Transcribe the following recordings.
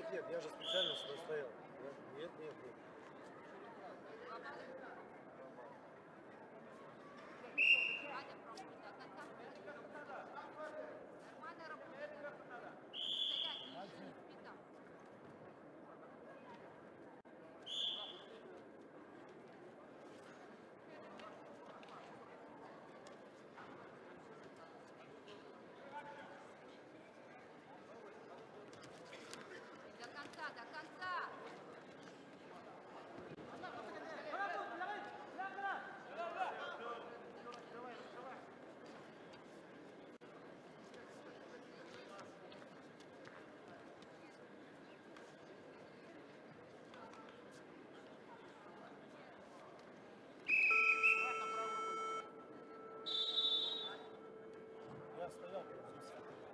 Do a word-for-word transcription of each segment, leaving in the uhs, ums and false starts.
Нет, нет, я же специально сюда стоял. Нет, нет, нет. До конца, до конца! Я стоял здесь.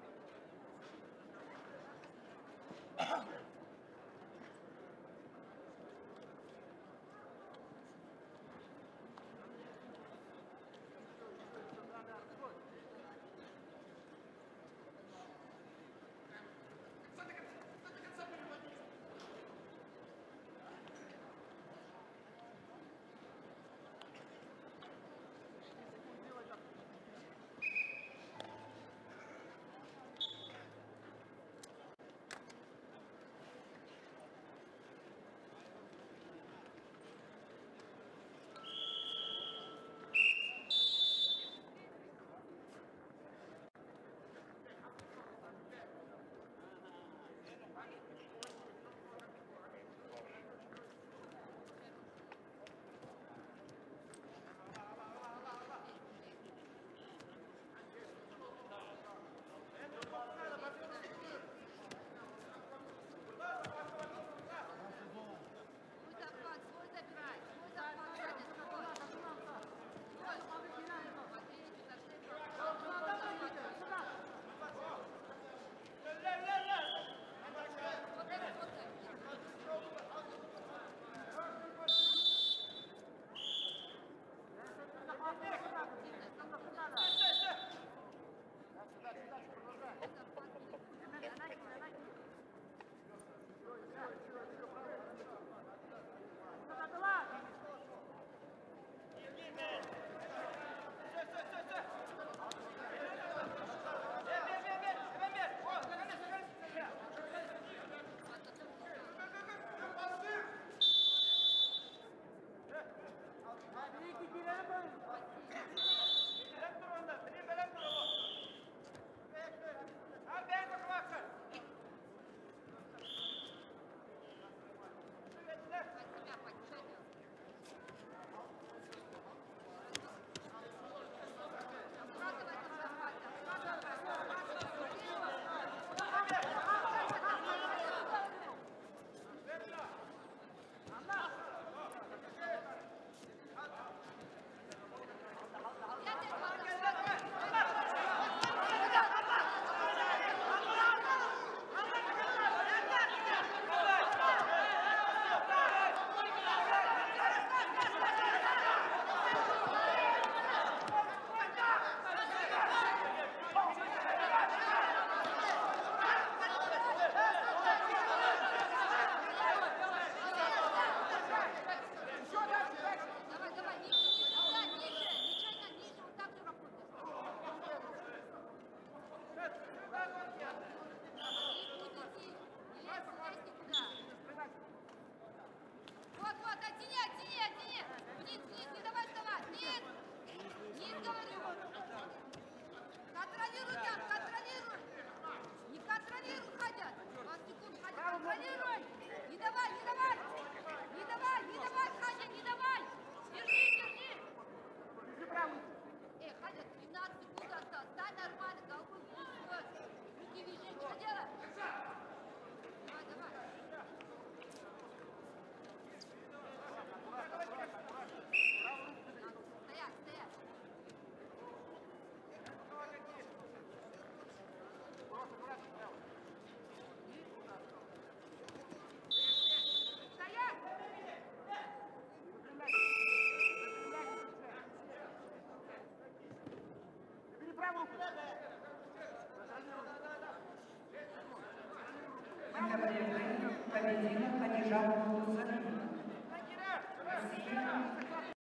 Вот, вот, оттяни, оттяни, оттяни. Вниз, вниз, не давай вставать. Нет, вниз, говорю. Контролируй там, контролируй. Не контролируй, ходят. двадцать секунд, ходят, контролируй. Не давай, не давай. Не давай, не давай, Хадя, не давай. Держи, держи. Эй, Хадя, двенадцать секунд осталось. Стань нормально, головой вниз. Руки вяжи, что делать? Давай, давай. Стоять, стоять. Стоять! Бери правую руку. Thank you. Поединок Хадижа Мухуза